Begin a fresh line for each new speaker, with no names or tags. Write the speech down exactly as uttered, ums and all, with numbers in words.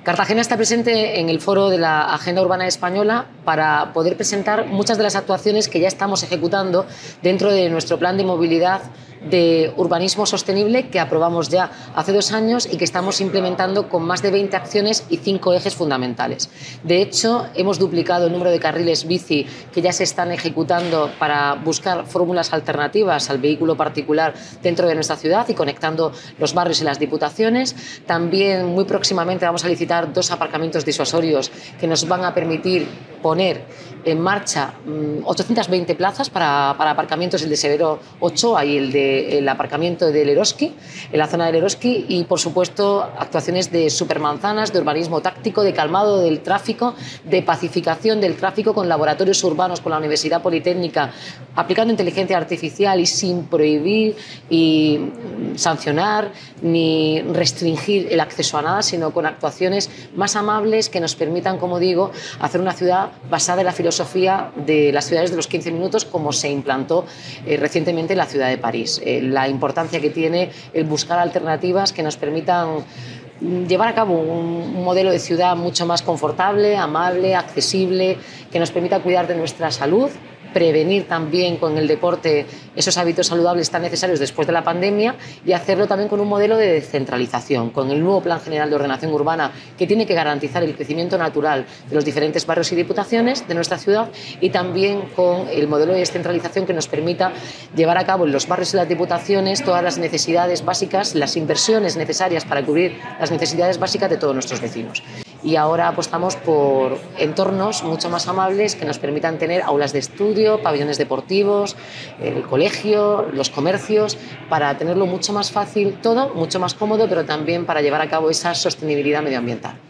Cartagena está presente en el foro de la Agenda Urbana Española para poder presentar muchas de las actuaciones que ya estamos ejecutando dentro de nuestro plan de movilidad de urbanismo sostenible que aprobamos ya hace dos años y que estamos implementando con más de veinte acciones y cinco ejes fundamentales. De hecho, hemos duplicado el número de carriles bici que ya se están ejecutando para buscar fórmulas alternativas al vehículo particular dentro de nuestra ciudad y conectando los barrios y las diputaciones. También muy próximamente vamos a licitar dos aparcamientos disuasorios que nos van a permitir poner en marcha ochocientas veinte plazas para, para aparcamientos, el de Severo Ochoa y el de el aparcamiento del Eroski, en la zona del Eroski, y por supuesto actuaciones de supermanzanas, de urbanismo táctico, de calmado del tráfico, de pacificación del tráfico con laboratorios urbanos, con la Universidad Politécnica, aplicando inteligencia artificial y sin prohibir y sancionar ni restringir el acceso a nada, sino con actuaciones más amables que nos permitan, como digo, hacer una ciudad basada en la filosofía de las ciudades de los quince minutos, como se implantó eh, recientemente en la ciudad de París. Eh, la importancia que tiene el buscar alternativas que nos permitan llevar a cabo un, un modelo de ciudad mucho más confortable, amable, accesible, que nos permita cuidar de nuestra salud, prevenir también con el deporte esos hábitos saludables tan necesarios después de la pandemia y hacerlo también con un modelo de descentralización, con el nuevo Plan General de Ordenación Urbana que tiene que garantizar el crecimiento natural de los diferentes barrios y diputaciones de nuestra ciudad, y también con el modelo de descentralización que nos permita llevar a cabo en los barrios y las diputaciones todas las necesidades básicas, las inversiones necesarias para cubrir las necesidades básicas de todos nuestros vecinos. Y ahora apostamos por entornos mucho más amables que nos permitan tener aulas de estudio, pabellones deportivos, el colegio, los comercios, para tenerlo mucho más fácil todo, mucho más cómodo, pero también para llevar a cabo esa sostenibilidad medioambiental.